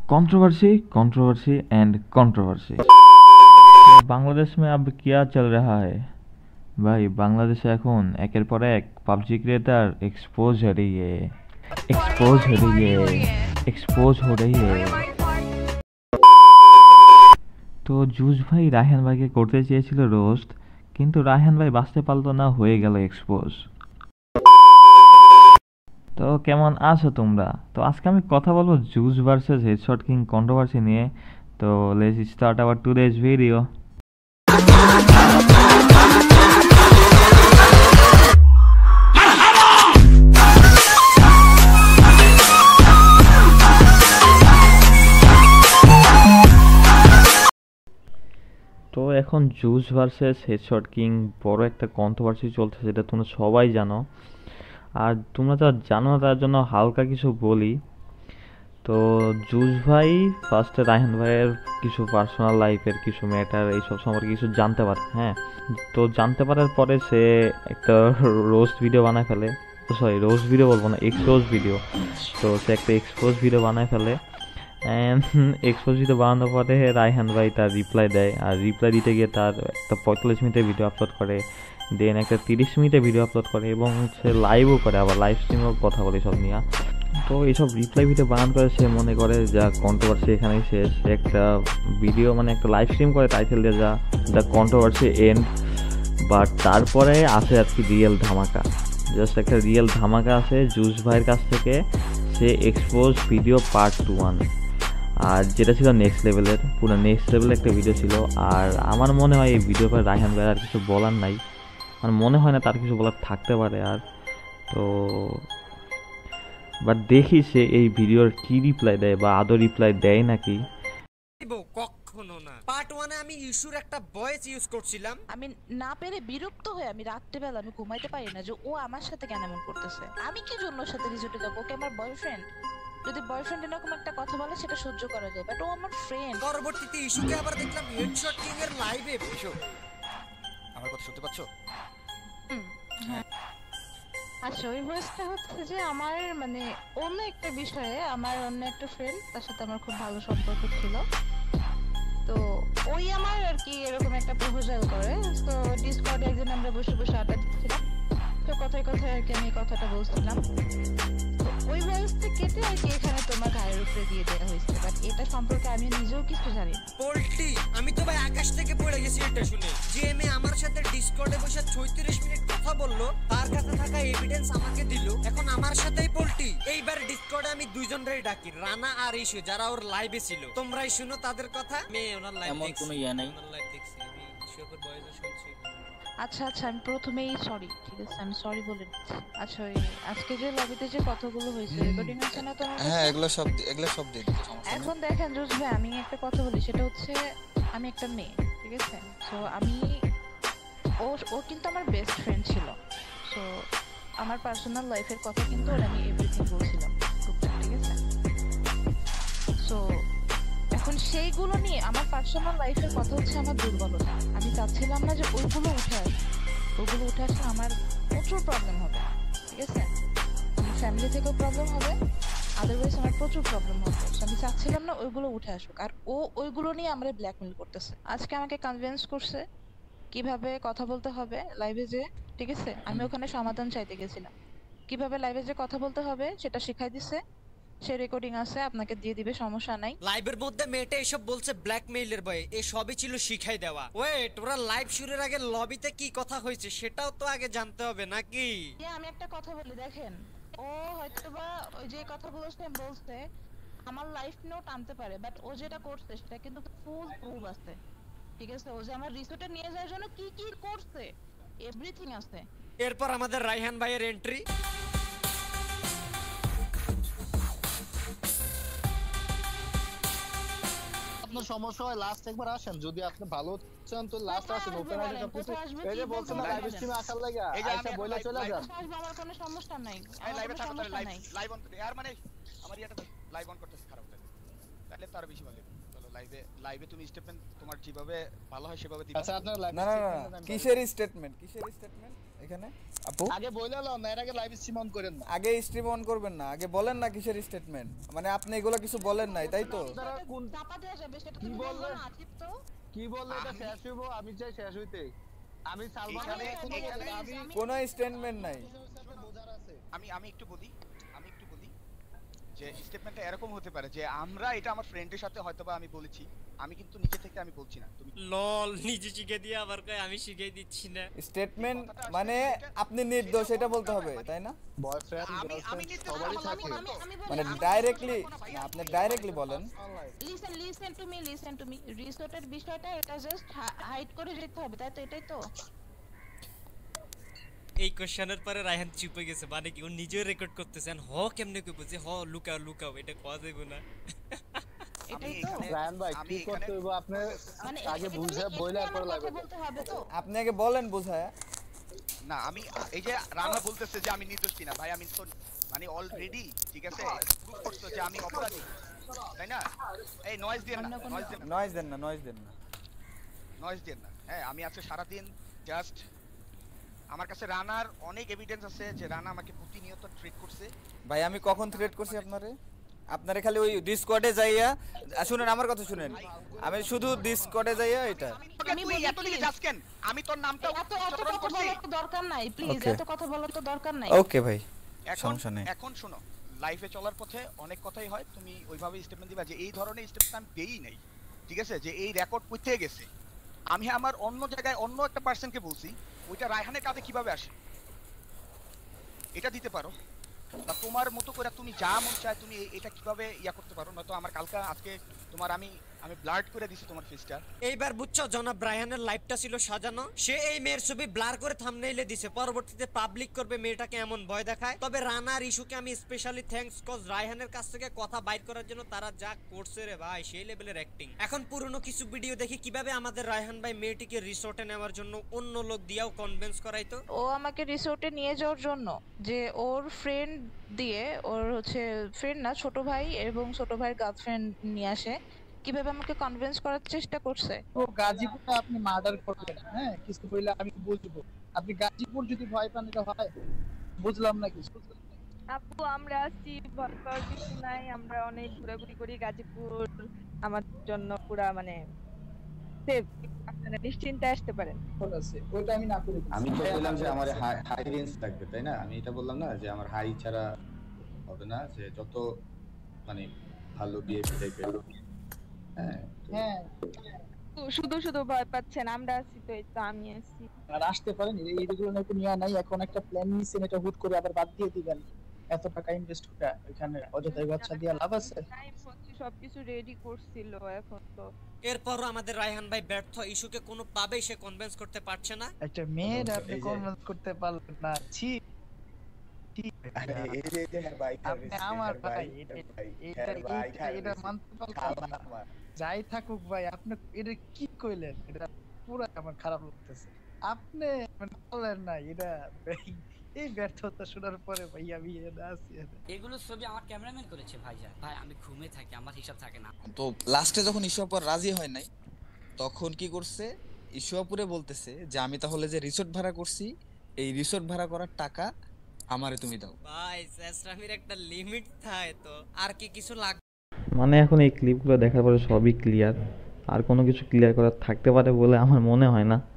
Controversy controversy and controversy. Bangladesh में अब क्या चल रहा है भाई? बांग्लादेशে এখন একের পর এক পাবজি ক্রিয়েটর एक्सपोज हो रही है, एक्सपोज हो रही है, एक्सपोज हो रही है। তো জুস ভাই রায়হান ভাইকে করতে চেয়েছিল রোস্ট, কিন্তু রায়হান ভাই বাঁচতে পারলো না, হয়ে গেল এক্সপোজ। তো কেমন আছো তোমরা? তো আজকে আমি কথা বলবো Juice versus Headshot King controversy নিয়ে। তো let's start our today's video. তো এখন জুস ভার্সেস হেডশট কিং বড় একটা কন্ট্রোভার্সি চলছে, যেটা তোমরা সবাই জানো। আর তোমরা যা জানো না তার জন্য হালকা কিছু বলি। তো জুস ভাই ফার্স্টে রায়হান ভাইয়ের কিছু পার্সোনাল লাইফের কিছু ম্যাটার এইসব সম্পর্কে কিছু জানতে পারে। হ্যাঁ, তো জানতে পারার পরে সে একটা রোস্ট ভিডিও বানায় ফেলে। সরি, রোস্ট ভিডিও বলবো না, এক্সপোজ ভিডিও। তো সে একটা এক্সপোজ ভিডিও বানায় ফেলে। অ্যান্ড এক্সপোজ ভিডিও বানানোর পরে রায়হান ভাই তার রিপ্লাই দেয়, আর রিপ্লাই দিতে গিয়ে তার একটা 45 মিনিটের ভিডিও আপলোড করে, দেন একটা 30 মিনিটের ভিডিও আপলোড করে, এবং সে লাইভও করে, আবার লাইভ স্ট্রিমেও কথা বলে সব নিয়ে। তো এইসব রিপ্লাই ভিডিও বানান করে সে মনে করে যা কন্ট্রোভার্সি এখানেই শেষ। একটা ভিডিও মানে একটা লাইভ স্ট্রিম করে টাইটেল দিয়ে যা দ্য কন্ট্রোভার্সি এন্ড। বাট তারপরে আসে আর কি রিয়েল ধামাকা, জাস্ট একটা রিয়েল ধামাকা আসে জুস ভাইয়ের কাছ থেকে। সে এক্সপোজ ভিডিও পার্ট 1, আর যেটা ছিল নেক্সট লেভেলের, পুরো নেক্সট লেভেলের একটা ভিডিও ছিল। আর আমার মনে হয় এই ভিডিও পর রায়হান ভাইয়ের আর কিছু বলার নাই, আমার মনে হয় না তার কিছু বলার থাকতে পারে আর। তো বাট দেখি সে এই ভিডিওর কি রিপ্লাই দেয়, বা আদৌ রিপ্লাই দেয় নাকি। কখনো না। পার্ট 1 এ আমি ইস্যুর একটা ভয়েস ইউজ করছিলাম, আমি না পেরে বিরক্ত হয়ে আমি রাত্রিবেলা আমি ঘুমাইতে পারি না যে ও আমার সাথে কেন এমন করতেছে। আমি কি জন্য ওর সাথে রিজোর্টে যাবো? ওকে আমার বয়ফ্রেন্ড, যদি বয়ফ্রেন্ড এরকম একটা কথা বলে সেটা সহ্য করা যায়, বাট ও আমার ফ্রেন্ড। পরবর্তীতে ইস্যুকে আবার দেখলাম হেডশট কিং এর লাইভে এসো। আমার কথা শুনতে পাচ্ছো? আচ্ছা, ওই ভয়েসটা হচ্ছে যে আমার মানে অন্য একটা বিষয়ে, আমার অন্য একটা ফ্রেন্ড, তার সাথে আমার খুব ভালো সম্পর্ক ছিল। তো ওই আমার আর কি এরকম একটা প্রপোজাল করে। তো ডিসকর্ডে একদিন আমরা বসে বসে আড্ডা দিচ্ছিলাম, তো কথায় কথায় আর কি আমি কথাটা বলছিলাম। তো ওই ভয়েসটা কেটে আর কি এখানে তোমার গায়ের উপরে দিয়ে দেওয়া হয়েছে, বাট এটা সম্পর্কে আমি নিজেও কিছু জানি না। পোল্টি, আমি তো ভাই আকাশ থেকে পড়ে গেছি এটা শুনে। যে মেয়ে আমার সাথে ডিসকর্ডে বসে 36 মিনিট কথা বললো, তার কাছে থাকা এভিডেন্স আমাকে দিল, এখন আমার সাথেই পোল্টি। এইবার ডিসকর্ডে আমি দুইজনরাই ডাকি, রানা আর ইস্যু, যারা ওর লাইভে ছিল। তোমরাই শুনো তাদের কথা। মেয়ে ওনার লাইভ দেখছি, এমন কোনো ইয়া নাই, ওনার লাইভ দেখছি আমি, ইস্যুর ভয়েসও শুনছি। আচ্ছা আচ্ছা, আমি প্রথমেই সরি, ঠিক আছে আমি সরি বলে দিচ্ছি। আচ্ছা, ওই আজকে যে লবিতে যে কথাগুলো হয়েছে রেকর্ডিং আছে না তোমার? হ্যাঁ, এগুলো সব দিয়ে দিতে সমস্যা নেই। এখন দেখেন জোস ভাই, আমি একটা কথা বলি, সেটা হচ্ছে আমি একটা মেয়ে, ঠিক আছে? সো আমি ও কিন্তু আমার বেস্ট ফ্রেন্ড ছিল। সো আমার পার্সোনাল লাইফের কথা কিন্তু ওর আমি এভরিথিং বলছিলাম টুকটাক, ঠিক আছে? সো এখন সেইগুলো নিয়ে আমার পার্সোনাল লাইফের কথা হচ্ছে আমার দুর্বলতা। আমি চাচ্ছিলাম না যে ওইগুলো উঠে আসে, ওইগুলো উঠে আসলে আমার প্রচুর প্রবলেম হবে, ঠিক আছে? আমার ফ্যামিলি থেকেও প্রবলেম হবে, আদারওয়াইজ আমার প্রচুর প্রবলেম হবে। আমি চাচ্ছিলাম না ওইগুলো উঠে আসুক, আর ও ওইগুলো নিয়ে আমরা ব্ল্যাকমেল করতেছে। আজকে আমাকে কনভিন্স করছে কিভাবে কথা বলতে হবে লাইভে যে, ঠিক আছে? আমি ওখানে সমাধান চাইতে গেছিলাম, কিভাবে লাইভে যে কথা বলতে হবে সেটা শিখাই দিছে। সে রেকর্ডিং আছে, আপনাকে দিয়ে দিবে, সমস্যা নাই। লাইভের মধ্যে মেয়েটা এসব বলছে ব্ল্যাকমেইলের ভয়ে, এই সবই ছিল শিখাই দেওয়া। ওয়েট, ওরা লাইভ শুরুর আগে লবিতে কি কথা হয়েছে সেটাও তো আগে জানতে হবে নাকি? আমি একটা কথা বলি, দেখেন ও হয়তোবা ওই যে কথাগুলো সে বলছে আমার লাইফ নোট আনতে পারে, বাট ও যেটা করছে সেটা কিন্তু ফুল প্রুফ আছে, ঠিক আছে? ও যে আমার রিসোর্টে নিয়ে যাওয়ার জন্য কি কি করছে এভরিথিং আছে। এরপর আমাদের রায়হান ভাইয়ের এন্ট্রি। আপনার সমস্যা হয় লাস্ট একবার আসেন, যদি আপনি ভালো চান তো লাস্ট আসেন। ওপেন আছে সবকিছু, এই যে বলছেন না লাইভ স্ট্রিমে আসার লাগা, আইসা বইলা চলে যান। আমার কোনো সমস্যা নাই, এই লাইভে থাকো, তাহলে সমস্যা নাই। লাইভ অন করতে আর মানে আমার ইয়াটা লাইভ অন করতেছে খারাপ লাগে, তাহলে তার বেশি ভালো। চলো লাইভে তুমি স্টেটমেন্ট তোমার যেভাবে ভালো হয় সেভাবে দিবা। আচ্ছা, আপনার লাইভ না কিসের স্টেটমেন্ট এখানে আপু? আগে বইলা লও না, এর আগে লাইভ স্ট্রিম অন করেন না। আগে স্ট্রিম অন করবেন না, আগে বলেন না কিসের স্টেটমেন্ট, মানে আপনি এগুলো কিছু বলেন নাই তাই তো? আপনারা কোন চাপা দেওয়া যাবে সেটা কি তুমি বলবো বললেন? না আতিফ তো। কি বললে এটা শেষ হইবো? আমি চাই শেষ হইতে। আমি সালমান এখানে- খানের কোনো এখানে- আমি কোনো স্টেটমেন্ট নাই। বোঝার আছে। আমি একটু বলি যে স্টেটমেন্টটা এরকম হতে পারে যে আমরা এটা আমার ফ্রেন্ডের সাথে হয়তোবা আমি বলেছি, আমি কিন্তু নিজে থেকে আমি বলছি না। তুমি লল নিজে শিখে দিয়ে আবার কয় আমি শিখিয়ে দিচ্ছি না। স্টেটমেন্ট মানে আপনি নির্দোষ এটা বলতে হবে তাই না? বয়ফ্রেন্ড আমি গার্লফ্রেন্ড নিতে সবারই আমি- থাকে। মানে ডাইরেক্টলি না, আপনি ডাইরেক্টলি বলেন। লিসেন টু মি রিসোর্টের বিষয়টা এটা জাস্ট হাইড করে যেতে হবে তাই তো, এটাই তো। এই কোশ্চেনের পরে রায়হান চুপ হয়ে গেছে, মানে কি ও নিজেও রেকর্ড করতেছেন হ কেমনে কই বুঝে হ লুকাও এটা কওয়া যাবে না। এটাই তো এখানে- রায়হান ভাই আমি কি এখানে- করতে হইব আপনি মানে আগে এটা বুঝে তুমি বইলা একটু পরে আমার লাগবে। কথা বলতে হবে তো। আপনি আগে বলেন বুঝায়া। না আমি এই যে রানা বলতেছে যে আমি নির্দোষ কিনা, ভাই আমি তো মানে অলরেডি ঠিক আছে প্রুফ করছো যে আমি অপরাধী, তাই না? এই নয়েজ দেন না, নয়েজ দেন না, নয়েজ দেন না, নয়েজ দেন না। নয়েজ দেন না। হ্যাঁ আমি আজকে সারাদিন জাস্ট আমার কাছে রানার অনেক এভিডেন্স আছে যে রানা আমাকে প্রতিনিয়ত ট্রিট করছে। ভাই আমি কখন থ্রেট করছি আপনারে? আপনারে খালি ওই ডিসকর্ডে যাইয়া শুনেন, আমার কথা শুনেন, আমি শুধু ডিসকর্ডে যাইয়া এটা তুই বলি এত দিকে please। যাস কেন? আমি তোর নামটা এত উচ্চারণ কথা করছি। বলার তো দরকার নাই প্লিজ, Okay. এত কথা বলার তো দরকার নাই। ওকে ভাই এখন সমস্যা নেই। এখন শোনো, লাইফে চলার পথে অনেক কথাই হয়, তুমি ওইভাবে স্টেটমেন্ট দিবা যে এই ধরনের স্টেটমেন্ট আমি দেই নাই, ঠিক আছে? যে এই রেকর্ড কইতে গেছে, আমি আমার অন্য জায়গায় অন্য একটা পার্সনকে বলছি, ওইটা রায়হানের কাছে কিভাবে আসে এটা দিতে পারো, বা তোমার মতো করে তুমি যা মন চায় তুমি এটা কিভাবে ইয়া করতে পারো। নয়তো আমার কালকে আজকে তোমার আমি ব্লাড করে দিছি তোমার ফেসটা। এইবার বুঝছো জনাব রায়হানের লাইফটা ছিল সাজানো, সে এই মেয়ের ছবি ব্লার করে থাম্বনেইলে দিছে, পরবর্তীতে পাবলিক করবে মেয়েটাকে এমন ভয় দেখায়। তবে রানার ইস্যুকে আমি স্পেশালি থ্যাঙ্কস কজ রায়হানের কাছ থেকে কথা বাইর করার জন্য তারা যা করছে রে ভাই, সেই লেভেলের অ্যাক্টিং। এখন পুরনো কিছু ভিডিও দেখি কিভাবে আমাদের রায়হান ভাই মেয়েটিকে রিসোর্টে নেওয়ার জন্য অন্য লোক দিয়েও কনভিন্স করাইতো। ও আমাকে রিসোর্টে নিয়ে যাওয়ার জন্য যে ওর ফ্রেন্ড দিয়ে, ওর হচ্ছে ফ্রেন্ড না ছোট ভাই এবং ছোট ভাইয়ের গার্লফ্রেন্ড নিয়ে আসে, কিভাবে আমাকে কনভিন্স করার চেষ্টা করছে। তো গাজীপুরে আপনি মার্ডার করবেন, হ্যাঁ কিছু বললে আমি বুঝবো। আপনি গাজীপুর যদি ভয় পান এটা হয়, বুঝলাম না কিছু। আপু আমরা আসছি, ভয় পাওয়ার কিছু নাই, আমরা অনেক ঘোরাঘুরি করি গাজীপুর, আমার জন্য পুরা মানে সেফ, আপনারা নিশ্চিন্তে আসতে পারেন। ঠিক আছে, ওইটা আমি না করে দিচ্ছি। আমি তো বললাম যে আমার হাই রেঞ্জ থাকবে তাই না? আমি এটা বললাম না যে আমার হাই ছাড়া হবে না, যে যত মানে ভালো বিহেভ টাইপের। হ্যাঁ হ্যাঁ শুধু শুধু ভয় পাচ্ছেন, আমরা আছি তো, এই তো আমি আছি। আর আসতে পারেন, এইগুলো নাকি নিয়ে নাই। এখন একটা প্ল্যান নিছেন, এটা হুট করে আবার বাদ দিয়ে দিবেন। এত টাকা ইনভেস্ট করে এখানে অযথাই বাচ্চা দিয়ে লাভ আছে? সবকিছু রেডি করছিল, এখন তো এরপরও আমাদের রায়হান ভাই ব্যর্থ, ইস্যুকে কোনো পাবেই সে কনভিন্স করতে পারছে না। একটা মেয়ের আপনি কনভিন্স করতে পারলেন না, ছি। আপনি আমার ভাই, এটা মানতে পারলাম না। যাই থাকুক ভাই, আপনি এটা কি কইলেন, এটা পুরো আমার খারাপ লাগতেছে। আপনি মানে বললেন না এটা, এই ব্যর্থতা শোনার পরে ভাই আমি আছি। এগুলো ছবি আমার ক্যামেরাম্যান করেছে ভাইজান। ভাই আমি ঘুমে থাকি, আমার হিসাব থাকে না। তো লাস্টে যখন ইস্যুয়াপুর রাজি হয় নাই, তখন কি করছে, ইস্যুয়াপুরে বলতেছে যে আমি তাহলে যে রিসোর্ট ভাড়া করছি, এই রিসোর্ট ভাড়া করার টাকা আমারে তুমি দাও। ভাই শেষরামির একটা লিমিট থাকে তো, আর কি কিছু লাগবে? মানে এখন এই ক্লিপগুলো দেখার পরে সবই ক্লিয়ার, আর কোনো কিছু ক্লিয়ার করার থাকতে পারে বলে আমার মনে হয় না।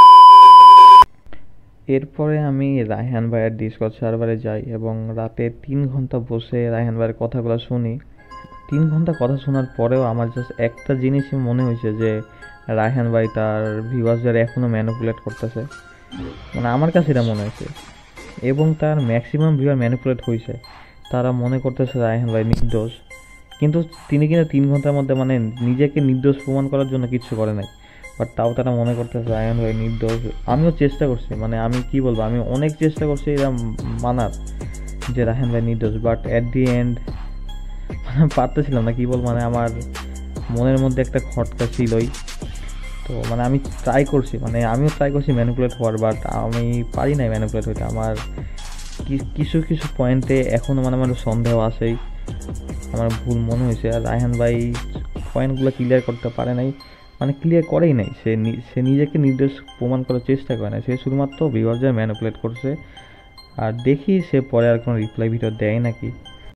এরপরে আমি রায়হান ভাইয়ের ডিসকর্ড সার্ভারে যাই এবং রাতে 3 ঘন্টা বসে রায়হান ভাইয়ের কথাগুলো শুনি। 3 ঘন্টা কথা শোনার পরেও আমার জাস্ট একটা জিনিসই মনে হয়েছে যে রায়হান ভাই তার ভিউয়ার্সদের এখনও ম্যানিপুলেট করতেছে, মানে আমার কাছে এটা মনে হয়েছে। এবং তার ম্যাক্সিমাম ভিউয়ার ম্যানিপুলেট হয়েছে, তারা মনে করতেছে রায়হান ভাই নির্দোষ, কিন্তু তিনি কিন্তু 3 ঘন্টার মধ্যে মানে নিজেকে নির্দোষ প্রমাণ করার জন্য কিচ্ছু করে নাই, বাট তাও তারা মনে করতেছে রায়হান ভাই নির্দোষ। আমিও চেষ্টা করছি, মানে আমি কি বলবো, আমি অনেক চেষ্টা করছি এটা মানার যে রায়হান ভাই নির্দোষ, বাট অ্যাট দি এন্ড পারতেছিলাম না। কি বলবো, মানে আমার মনের মধ্যে একটা খটকা ছিলই। তো মানে আমি ট্রাই করছি, মানে আমিও ট্রাই করছি ম্যানিপুলেট হওয়ার, বাট আমি পারি নাই ম্যানিপুলেট হইতে। আমার কিছু কিছু পয়েন্টে এখনও মানে আমার সন্দেহ আছেই, আমার ভুল মনে হয়েছে। আর রায়হান ভাই পয়েন্টগুলো ক্লিয়ার করতে পারে নাই, মানে ক্লিয়ার করেই নাই, সে নিজেকে নির্দোষ প্রমাণ করার চেষ্টা করে না, সে শুধুমাত্র ভিউয়ারদের ম্যানিপুলেট করছে। আর দেখি সে পরে আর কোনো রিপ্লাই ভিডিও দেয় নাকি।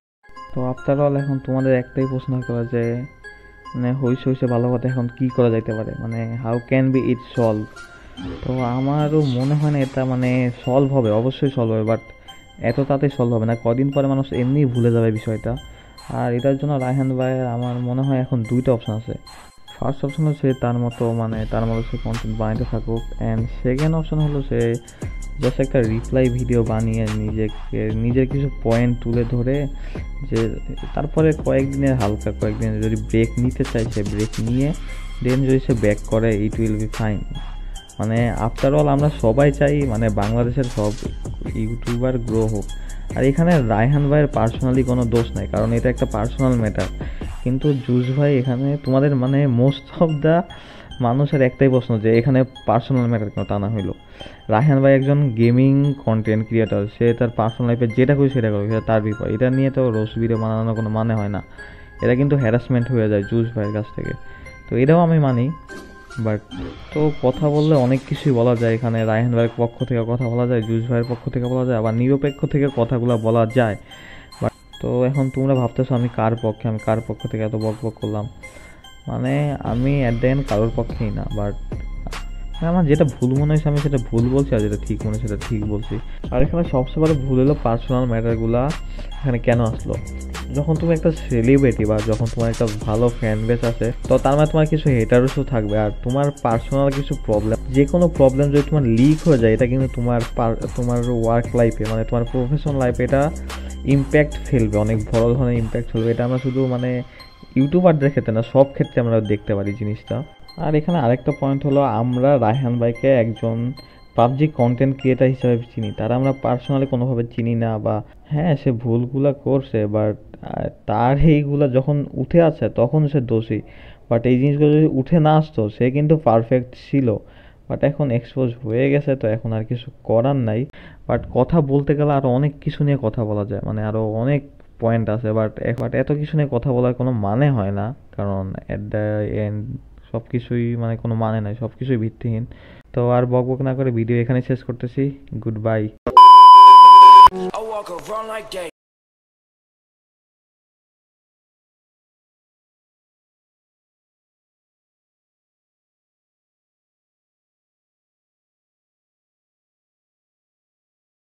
তো আফটার অল এখন তোমাদের একটাই প্রশ্ন করা যে মানে হইছে ভালো কথা, এখন কি করা যাইতে পারে, মানে how can be it solve. তো আমারও মনে হয় না এটা মানে সলভ হবে, অবশ্যই সলভ হবে, বাট এত তাড়াতাড়ি সলভ হবে না, কদিন পরে মানুষ এমনিই ভুলে যাবে বিষয়টা। আর এটার জন্য রায়হান ভাইয়ের আমার মনে হয় এখন দুইটা অপশন আছে। ফার্স্ট অপশন হলো সে তার মতো সে কন্টেন্ট বানাইতে থাকুক, অ্যান্ড সেকেন্ড অপশন হলো সে জাস্ট একটা রিপ্লাই ভিডিও বানিয়ে নিজের কিছু পয়েন্ট তুলে ধরে যে তারপরে কয়েকদিনের যদি ব্রেক নিতে চাই সে ব্রেক নিয়ে দেন যদি সে ব্যাক করে ইট উইল বি ফাইন। মানে আফটার অল আমরা সবাই চাই মানে বাংলাদেশের সব ইউটিউবার গ্রো হোক। আর এখানে রায়হান ভাইয়ের পার্সোনালি কোনো দোষ নাই, কারণ এটা একটা পার্সোনাল ম্যাটার। কিন্তু জুস ভাই এখানে তোমাদের মানে মোস্ট অফ দ্য মানুষের একটাই প্রশ্ন যে এখানে পার্সোনাল ম্যাটার কেন টানা হইলো। রায়হান ভাই একজন গেমিং কন্টেন্ট ক্রিয়েটর, সে তার পার্সোনাল লাইফে যেটা করে সেটা করে, সেটা তার বিপদ। এটা নিয়ে তো রোস্ট ভিডিও বানানোর কোনো মানে হয় না, এটা কিন্তু হ্যারাসমেন্ট হয়ে যায় জুস ভাইয়ের কাছ থেকে। তো এটাও আমি মানি, বাট তো কথা বললে অনেক কিছুই বলা যায়। এখানে রায়হান ভাইয়ের পক্ষ থেকে কথা বলা যায়, জুস ভাইয়ের পক্ষ থেকে বলা যায়, আবার নিরপেক্ষ থেকে কথাগুলো বলা যায়। বাট তো এখন তোমরা ভাবতেছো আমি কার পক্ষ থেকে এত বক করলাম। মানে আমি অ্যাট দ্য এন্ড কারোর পক্ষেই না, বাট আমার যেটা ভুল মনে হয়েছে আমি সেটা ভুল বলছি, আর যেটা ঠিক মনে হয়েছে সেটা ঠিক বলছি। আর এখানে সবচেয়ে বড় ভুল হলো পার্সোনাল ম্যাটারগুলা এখানে কেন আসলো। যখন তুমি একটা সেলিব্রিটি বা যখন তোমার একটা ভালো ফ্যান বেস আছে, তো তার মানে তোমার কিছু হেটারসও থাকবে, আর তোমার পার্সোনাল কিছু প্রবলেম, যে কোনো প্রবলেম যদি তোমার লিক হয়ে যায়, এটা কিন্তু তোমার ওয়ার্ক লাইফে মানে তোমার প্রফেশনাল লাইফে এটা ইম্প্যাক্ট ফেলবে, অনেক বড় ধরনের ইম্প্যাক্ট ফেলবে। এটা আমরা শুধু মানে ইউটিউবারদের ক্ষেত্রে না, সব ক্ষেত্রে আমরা দেখতে পারি জিনিসটা। আর এখানে আরেকটা পয়েন্ট হলো, আমরা রায়হান ভাইকে একজন পাবজি কন্টেন্ট ক্রিয়েটার হিসেবে চিনি, তারা আমরা পার্সোনালি কোনোভাবে চিনি না। বা হ্যাঁ সে ভুলগুলা করছে, বাট তার এইগুলা যখন উঠে আসে তখন সে দোষী, বাট এই জিনিসগুলো যদি উঠে না আসতো সে কিন্তু পারফেক্ট ছিল, বাট এখন এক্সপোজ হয়ে গেছে, তো এখন আর কিছু করার নাই। বাট কথা বলতে গেলে আরও অনেক কিছু নিয়ে কথা বলা যায়, মানে আরও অনেক পয়েন্ট আছে, বাট এত কিছু নিয়ে কথা বলার কোনো মানে হয় না, কারণ এট দ্য এন্ড সব কিছুই মানে কোনো মানে নাই, সব কিছুই ভিত্তিহীন। তো আর বক না করে ভিডিও এখানে শেষ করতেছি। Good by.